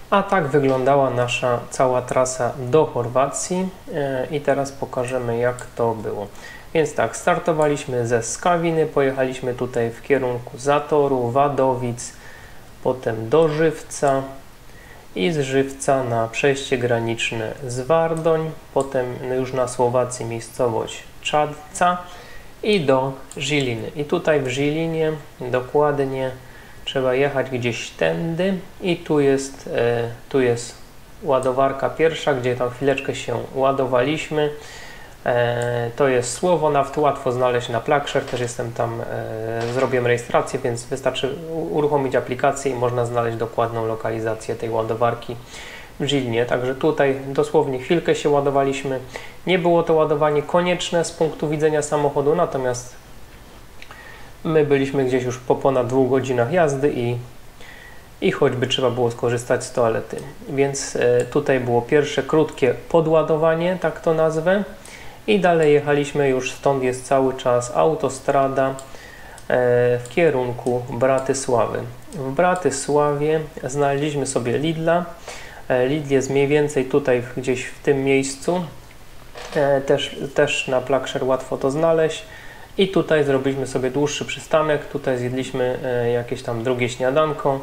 A tak wyglądała nasza cała trasa do Chorwacji i teraz pokażemy, jak to było. Więc tak, startowaliśmy ze Skawiny, pojechaliśmy tutaj w kierunku Zatoru, Wadowic, potem do Żywca i z Żywca na przejście graniczne z Wardoń, potem już na Słowacji miejscowość Czadca i do Żiliny. I tutaj w Żilinie dokładnie trzeba jechać gdzieś tędy i tu jest ładowarka pierwsza, gdzie tam chwileczkę się ładowaliśmy. To jest Słowonaft, łatwo znaleźć na Plugshare, też jestem tam, zrobiłem rejestrację, więc wystarczy uruchomić aplikację i można znaleźć dokładną lokalizację tej ładowarki w Żilinie. Także tutaj dosłownie chwilkę się ładowaliśmy. Nie było to ładowanie konieczne z punktu widzenia samochodu, natomiast my byliśmy gdzieś już po ponad 2 godzinach jazdy i choćby trzeba było skorzystać z toalety. Więc tutaj było pierwsze krótkie podładowanie, tak to nazwę. I dalej jechaliśmy, już stąd jest cały czas autostrada w kierunku Bratysławy. W Bratysławie znaleźliśmy sobie Lidla. Lidl jest mniej więcej tutaj gdzieś w tym miejscu. Też na Plugshare łatwo to znaleźć. I tutaj zrobiliśmy sobie dłuższy przystanek. Tutaj zjedliśmy jakieś tam drugie śniadanko.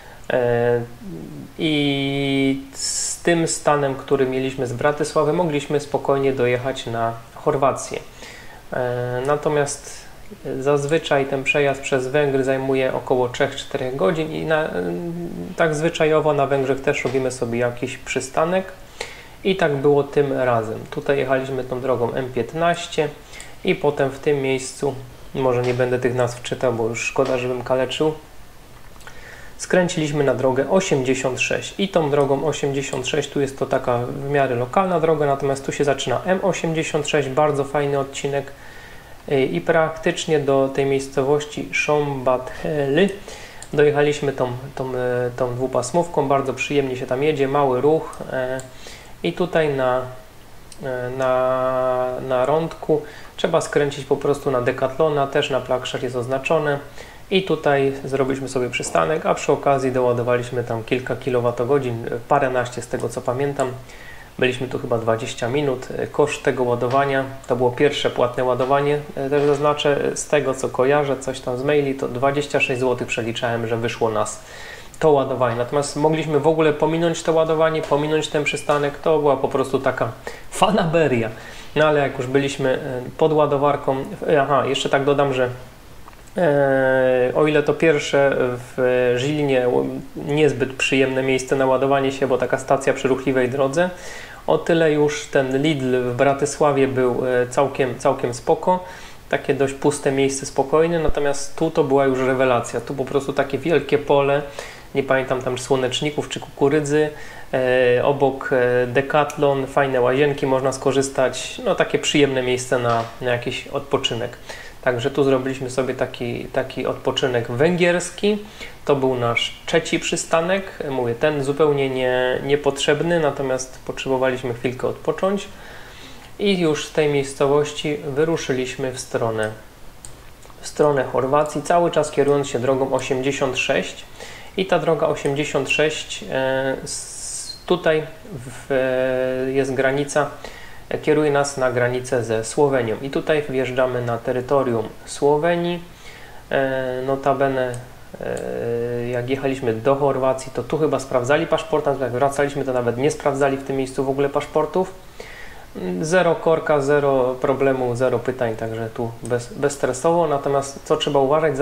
I z tym stanem, który mieliśmy z Bratysławy, mogliśmy spokojnie dojechać na Chorwację. Natomiast zazwyczaj ten przejazd przez Węgry zajmuje około 3-4 godzin i tak zwyczajowo na Węgrzech też robimy sobie jakiś przystanek i tak było tym razem. Tutaj jechaliśmy tą drogą M15 i potem w tym miejscu, może nie będę tych nazw czytał, bo już szkoda, żebym kaleczył, skręciliśmy na drogę 86 i tą drogą 86 tu jest to taka w miarę lokalna droga, natomiast tu się zaczyna M86, bardzo fajny odcinek i praktycznie do tej miejscowości Szombathely dojechaliśmy tą dwupasmówką, bardzo przyjemnie się tam jedzie, mały ruch i tutaj na rądku trzeba skręcić po prostu na Decathlona, też na Plugshare jest oznaczone. I tutaj zrobiliśmy sobie przystanek, a przy okazji doładowaliśmy tam kilka kilowatogodzin, paręnaście z tego co pamiętam. Byliśmy tu chyba 20 minut. Koszt tego ładowania, to było pierwsze płatne ładowanie, też zaznaczę, z tego co kojarzę, coś tam z maili, to 26 zł przeliczałem, że wyszło nas to ładowanie. Natomiast mogliśmy w ogóle pominąć to ładowanie, pominąć ten przystanek, to była po prostu taka fanaberia. No ale jak już byliśmy pod ładowarką, aha, jeszcze tak dodam, że o ile to pierwsze w Żilinie niezbyt przyjemne miejsce na ładowanie się, bo taka stacja przy ruchliwej drodze, o tyle już ten Lidl w Bratysławie był całkiem spoko, takie dość puste miejsce, spokojne, natomiast tu to była już rewelacja, tu po prostu takie wielkie pole, nie pamiętam tam czy słoneczników czy kukurydzy, obok Decathlon, fajne łazienki, można skorzystać, no takie przyjemne miejsce na jakiś odpoczynek. Także tu zrobiliśmy sobie taki odpoczynek węgierski. To był nasz trzeci przystanek. Mówię, ten zupełnie niepotrzebny, natomiast potrzebowaliśmy chwilkę odpocząć. I już z tej miejscowości wyruszyliśmy w stronę Chorwacji, cały czas kierując się drogą 86. I ta droga 86, tutaj jest granica, kieruje nas na granicę ze Słowenią i tutaj wjeżdżamy na terytorium Słowenii. Notabene jak jechaliśmy do Chorwacji, to tu chyba sprawdzali paszport, a jak wracaliśmy, to nawet nie sprawdzali w tym miejscu w ogóle paszportów. Zero korka, zero problemu, zero pytań, także tu bezstresowo. Natomiast co trzeba uważać,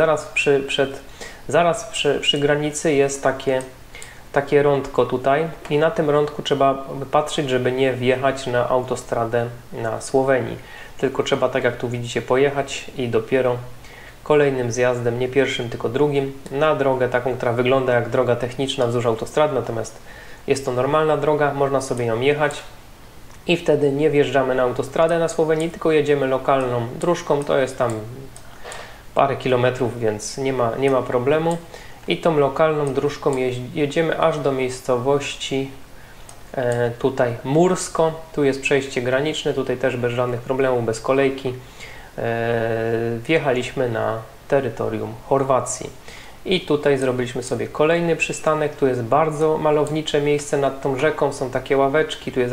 zaraz przy granicy jest takie rądko tutaj i na tym rądku trzeba patrzeć, żeby nie wjechać na autostradę na Słowenii, tylko trzeba, tak jak tu widzicie, pojechać i dopiero kolejnym zjazdem, nie pierwszym, tylko drugim, na drogę taką, która wygląda jak droga techniczna wzdłuż autostrady, natomiast jest to normalna droga, można sobie ją jechać i wtedy nie wjeżdżamy na autostradę na Słowenii, tylko jedziemy lokalną dróżką, to jest tam parę kilometrów, więc nie ma problemu. I tą lokalną dróżką jedziemy aż do miejscowości tutaj Mursko. Tu jest przejście graniczne, tutaj też bez żadnych problemów, bez kolejki. Wjechaliśmy na terytorium Chorwacji. I tutaj zrobiliśmy sobie kolejny przystanek. Tu jest bardzo malownicze miejsce nad tą rzeką. Są takie ławeczki, tu jest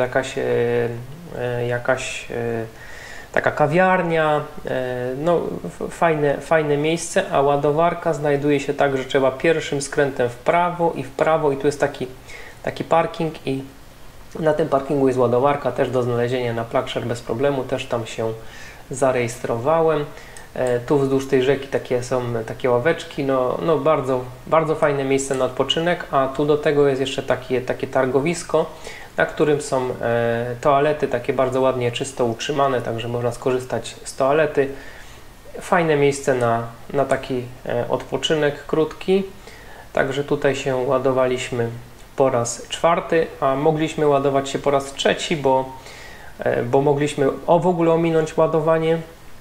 jakaś taka kawiarnia. No, fajne miejsce, a ładowarka znajduje się tak, że trzeba pierwszym skrętem w prawo i tu jest taki parking i na tym parkingu jest ładowarka, też do znalezienia na PlugShare bez problemu, też tam się zarejestrowałem. Tu wzdłuż tej rzeki są takie ławeczki, no bardzo fajne miejsce na odpoczynek, a tu do tego jest jeszcze takie targowisko, na którym są toalety, takie bardzo ładnie, czysto utrzymane, także można skorzystać z toalety. Fajne miejsce na taki odpoczynek krótki, także tutaj się ładowaliśmy po raz 4, a mogliśmy ładować się po raz 3, bo mogliśmy w ogóle ominąć ładowanie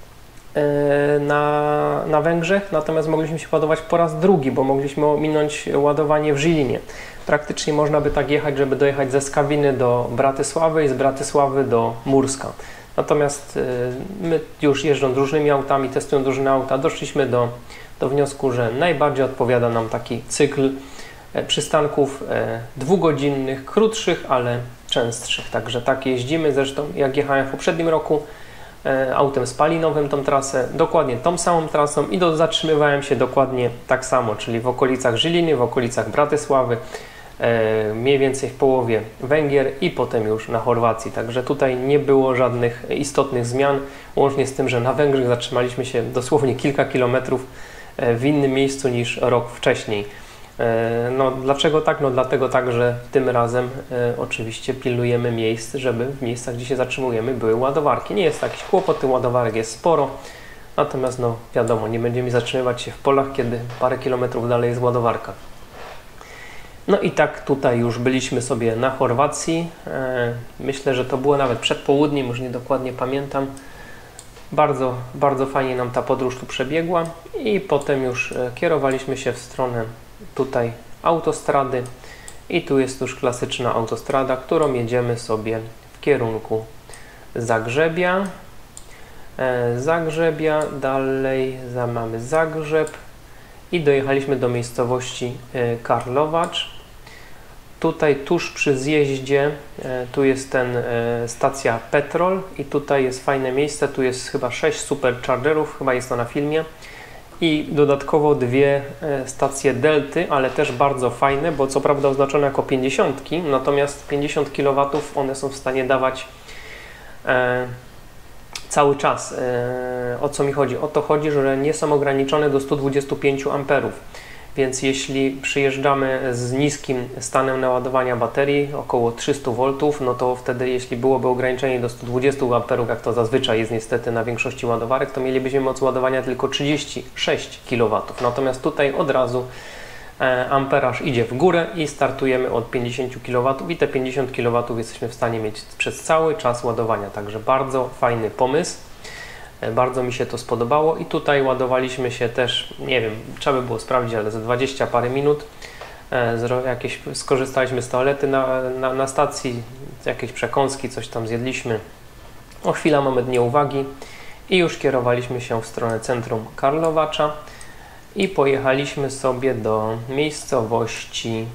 na Węgrzech, natomiast mogliśmy się ładować po raz 2, bo mogliśmy ominąć ładowanie w Žilinie. Praktycznie można by tak jechać, żeby dojechać ze Skawiny do Bratysławy i z Bratysławy do Murska. Natomiast my już jeżdżąc różnymi autami, testując różne auta, doszliśmy do wniosku, że najbardziej odpowiada nam taki cykl przystanków 2-godzinnych, krótszych, ale częstszych. Także tak jeździmy. Zresztą jak jechałem w poprzednim roku autem spalinowym tą trasę, dokładnie tą samą trasą i zatrzymywałem się dokładnie tak samo, czyli w okolicach Žiliny, w okolicach Bratysławy, mniej więcej w połowie Węgier i potem już na Chorwacji. Także tutaj nie było żadnych istotnych zmian, łącznie z tym, że na Węgrzech zatrzymaliśmy się dosłownie kilka kilometrów w innym miejscu niż rok wcześniej. No dlaczego tak? No dlatego tak, że tym razem oczywiście pilnujemy miejsc, żeby w miejscach, gdzie się zatrzymujemy, były ładowarki. Nie jest jakiś kłopot, tych ładowarek jest sporo, natomiast no wiadomo, nie będziemy zatrzymywać się w polach, kiedy parę kilometrów dalej jest ładowarka. No i tak tutaj już byliśmy sobie na Chorwacji. Myślę, że to było nawet przed południem, już nie dokładnie pamiętam. Bardzo fajnie nam ta podróż tu przebiegła i potem już kierowaliśmy się w stronę tutaj autostrady i tu jest już klasyczna autostrada, którą jedziemy sobie w kierunku Zagrzebia. Dalej mamy Zagrzeb i dojechaliśmy do miejscowości Karlovac. Tutaj tuż przy zjeździe tu jest stacja Petrol i tutaj jest fajne miejsce, tu jest chyba 6 superchargerów, chyba jest to na filmie. I dodatkowo 2 stacje Delty, ale też bardzo fajne, bo co prawda oznaczone jako 50, natomiast 50 kW one są w stanie dawać cały czas. O co mi chodzi? O to chodzi, że nie są ograniczone do 125 A. Więc jeśli przyjeżdżamy z niskim stanem naładowania baterii, około 300 V, no to wtedy jeśli byłoby ograniczenie do 120 A, jak to zazwyczaj jest niestety na większości ładowarek, to mielibyśmy moc ładowania tylko 36 kW. Natomiast tutaj od razu amperaż idzie w górę i startujemy od 50 kW i te 50 kW jesteśmy w stanie mieć przez cały czas ładowania. Także bardzo fajny pomysł. Bardzo mi się to spodobało i tutaj ładowaliśmy się też, nie wiem, trzeba by było sprawdzić, ale za 20 parę minut skorzystaliśmy z toalety na stacji, jakieś przekąski, coś tam zjedliśmy. O chwila, moment nieuwagi i już kierowaliśmy się w stronę centrum Karlovacza i pojechaliśmy sobie do miejscowości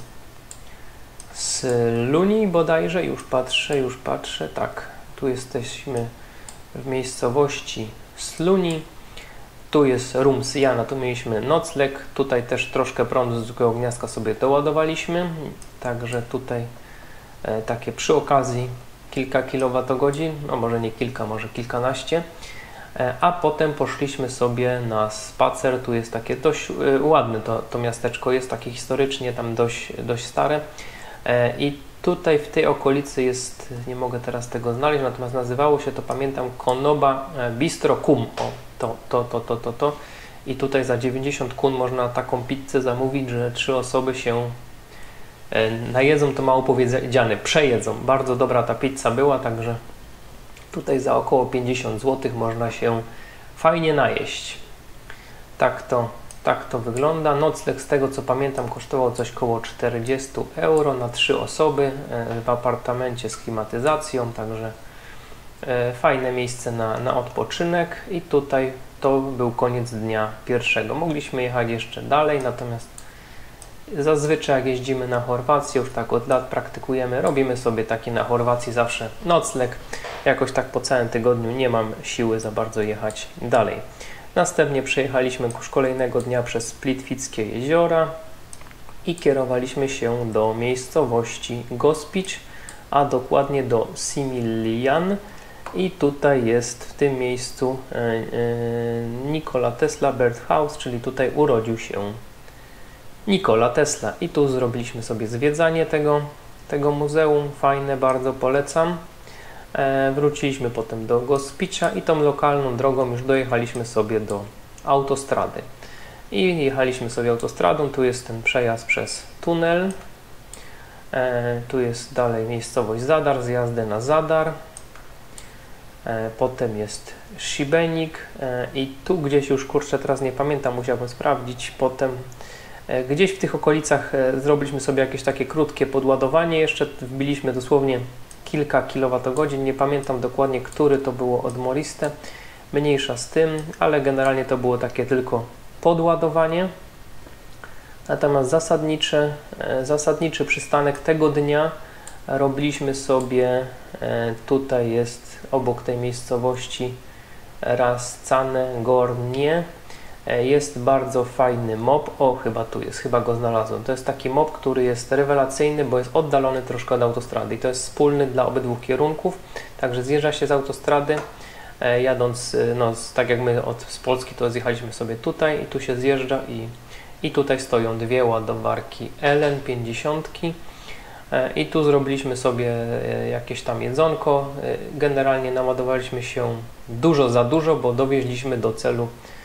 Sluni bodajże, już patrzę, tak, tu jesteśmy w miejscowości Sluni, tu jest Rumsyjana, tu mieliśmy nocleg, tutaj też troszkę prądu z zwykłego gniazdka sobie doładowaliśmy, także tutaj takie przy okazji kilka kilowatogodzin, no może nie kilka, może kilkanaście, a potem poszliśmy sobie na spacer, tu jest takie dość ładne to miasteczko, jest takie historycznie tam dość stare i tutaj w tej okolicy jest, nie mogę teraz tego znaleźć, natomiast nazywało się to, pamiętam, Konoba Bistro Kum. O, to. I tutaj za 90 kun można taką pizzę zamówić, że 3 osoby się najedzą, to mało powiedziane, przejedzą. Bardzo dobra ta pizza była, także tutaj za około 50 zł można się fajnie najeść. Tak to wygląda. Nocleg, z tego co pamiętam, kosztował coś koło 40 euro na 3 osoby w apartamencie z klimatyzacją, także Fajne miejsce na odpoczynek i tutaj to był koniec dnia pierwszego. Mogliśmy jechać jeszcze dalej, natomiast zazwyczaj jak jeździmy na Chorwację, już tak od lat praktykujemy, robimy sobie taki na Chorwacji zawsze nocleg. Jakoś tak po całym tygodniu nie mam siły za bardzo jechać dalej. Następnie przejechaliśmy już kolejnego dnia przez Plitwickie jeziora i kierowaliśmy się do miejscowości Gospić, a dokładnie do Similian. I tutaj jest w tym miejscu Nikola Tesla Birth House, czyli tutaj urodził się Nikola Tesla. I tu zrobiliśmy sobie zwiedzanie tego muzeum, fajne, bardzo polecam. Wróciliśmy potem do Gospicza i tą lokalną drogą już dojechaliśmy sobie do autostrady. I jechaliśmy sobie autostradą, tu jest ten przejazd przez tunel. Tu jest dalej miejscowość Zadar, zjazdy na Zadar. Potem jest Šibenik i tu gdzieś już, kurczę, teraz nie pamiętam, musiałbym sprawdzić. Potem gdzieś w tych okolicach zrobiliśmy sobie jakieś takie krótkie podładowanie. Jeszcze wbiliśmy dosłownie kilka kilowatogodzin. Nie pamiętam dokładnie, który to było od Moriste. Mniejsza z tym, ale generalnie to było takie tylko podładowanie. Natomiast zasadniczy przystanek tego dnia robiliśmy sobie, tutaj jest obok tej miejscowości Rascane Gornie, jest bardzo fajny mop, chyba tu jest, chyba go znalazłem. To jest taki mop, który jest rewelacyjny, bo jest oddalony troszkę od autostrady i to jest wspólny dla obydwu kierunków, także zjeżdża się z autostrady, jadąc, no tak jak my z Polski to zjechaliśmy sobie tutaj i tu się zjeżdża i tutaj stoją dwie ładowarki LN 50. I tu zrobiliśmy sobie jakieś tam jedzonko. Generalnie naładowaliśmy się za dużo, bo dowieźliśmy do celu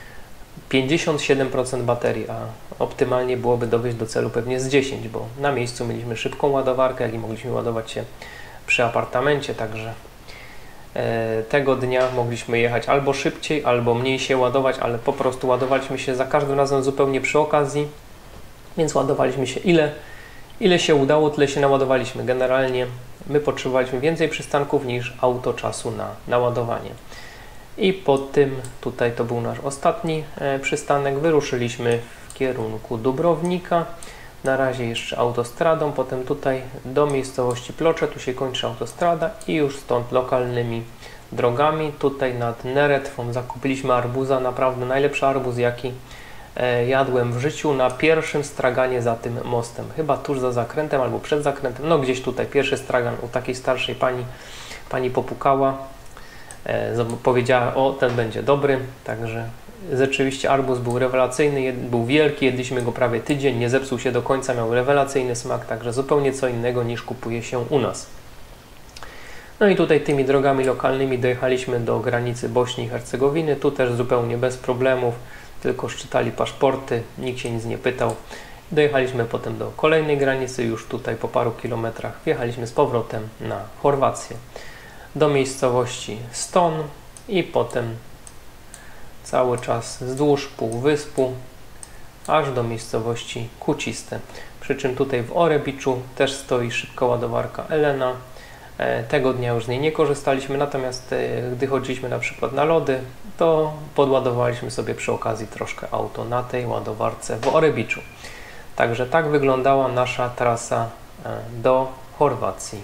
57% baterii, a optymalnie byłoby dowieźć do celu pewnie z 10, bo na miejscu mieliśmy szybką ładowarkę, jak i mogliśmy ładować się przy apartamencie, także tego dnia mogliśmy jechać albo szybciej, albo mniej się ładować, ale po prostu ładowaliśmy się za każdym razem zupełnie przy okazji, więc ładowaliśmy się ile się udało, tyle się naładowaliśmy. Generalnie my potrzebowaliśmy więcej przystanków niż auto czasu na naładowanie. I po tym, tutaj to był nasz ostatni przystanek, wyruszyliśmy w kierunku Dubrownika. Na razie jeszcze autostradą, potem tutaj do miejscowości Plocze, tu się kończy autostrada i już stąd lokalnymi drogami. Tutaj nad Neretwą zakupiliśmy arbuza, naprawdę najlepszy arbuz, jaki jadłem w życiu, na pierwszym straganie za tym mostem. Chyba tuż za zakrętem albo przed zakrętem, no gdzieś tutaj pierwszy stragan u takiej starszej pani popukała, powiedziała, o ten będzie dobry, także rzeczywiście arbuz był rewelacyjny, był wielki, jedliśmy go prawie tydzień, nie zepsuł się do końca, miał rewelacyjny smak, także zupełnie co innego niż kupuje się u nas. No i tutaj tymi drogami lokalnymi dojechaliśmy do granicy Bośni i Hercegowiny, tu też zupełnie bez problemów, tylko szczytali paszporty, nikt się nic nie pytał. Dojechaliśmy potem do kolejnej granicy, już tutaj po paru kilometrach wjechaliśmy z powrotem na Chorwację, do miejscowości Ston i potem cały czas wzdłuż półwyspu, aż do miejscowości Kuciste. Przy czym tutaj w Orebiczu też stoi szybka ładowarka Elena. Tego dnia już z niej nie korzystaliśmy, natomiast gdy chodziliśmy na przykład na lody, to podładowaliśmy sobie przy okazji troszkę auto na tej ładowarce w Orebiczu. Także tak wyglądała nasza trasa do Chorwacji.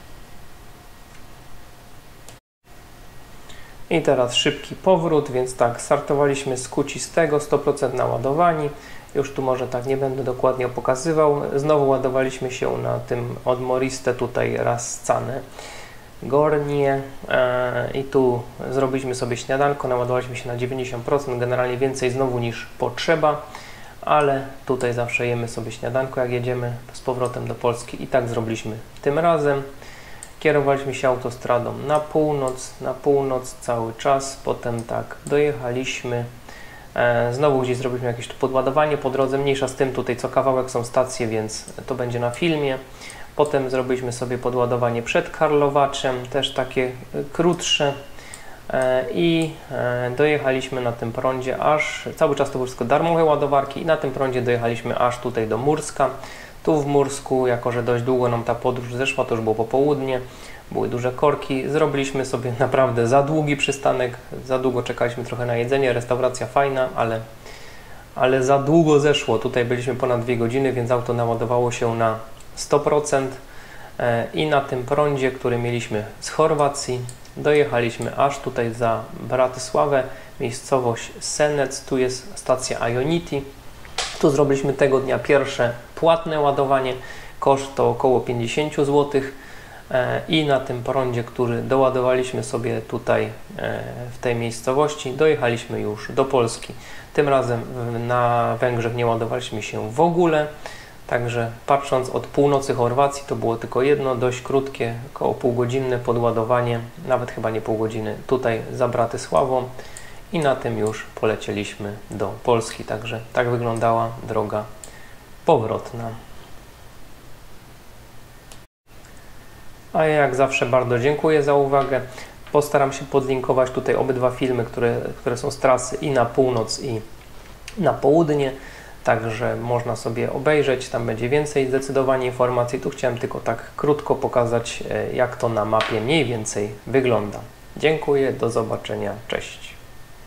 I teraz szybki powrót, więc tak, startowaliśmy z Kucistego, 100% naładowani. Już tu może tak nie będę dokładnie pokazywał. Znowu ładowaliśmy się na tym od Moriste tutaj Rascane Gornie i tu zrobiliśmy sobie śniadanko, naładowaliśmy się na 90%, generalnie więcej znowu niż potrzeba, ale tutaj zawsze jemy sobie śniadanko, jak jedziemy z powrotem do Polski i tak zrobiliśmy tym razem. Kierowaliśmy się autostradą na północ cały czas, potem tak dojechaliśmy, znowu gdzieś zrobiliśmy jakieś tu podładowanie po drodze, mniejsza z tym, tutaj co kawałek są stacje, więc to będzie na filmie. Potem zrobiliśmy sobie podładowanie przed Karlowaczem, też takie krótsze i dojechaliśmy na tym prądzie aż, cały czas to były wszystko darmowe ładowarki i na tym prądzie dojechaliśmy aż tutaj do Murska. Tu w Mursku, jako że dość długo nam ta podróż zeszła, to już było popołudnie, były duże korki. Zrobiliśmy sobie naprawdę za długi przystanek, za długo czekaliśmy trochę na jedzenie, restauracja fajna, ale za długo zeszło. Tutaj byliśmy ponad 2 godziny, więc auto naładowało się na 100% i na tym prądzie, który mieliśmy z Chorwacji, dojechaliśmy aż tutaj za Bratysławę, miejscowość Senec, tu jest stacja Ionity. Tu zrobiliśmy tego dnia pierwsze płatne ładowanie, koszt to około 50 zł i na tym prądzie, który doładowaliśmy sobie tutaj w tej miejscowości, dojechaliśmy już do Polski. Tym razem na Węgrzech nie ładowaliśmy się w ogóle, także patrząc od północy Chorwacji, to było tylko jedno dość krótkie, około półgodzinne podładowanie, nawet chyba nie pół godziny, tutaj za Bratysławą i na tym już polecieliśmy do Polski, także tak wyglądała droga powrotna. A ja jak zawsze bardzo dziękuję za uwagę. Postaram się podlinkować tutaj obydwa filmy, które są z trasy i na północ, i na południe. Także można sobie obejrzeć, tam będzie więcej zdecydowanie informacji. Tu chciałem tylko tak krótko pokazać, jak to na mapie mniej więcej wygląda. Dziękuję, do zobaczenia, cześć.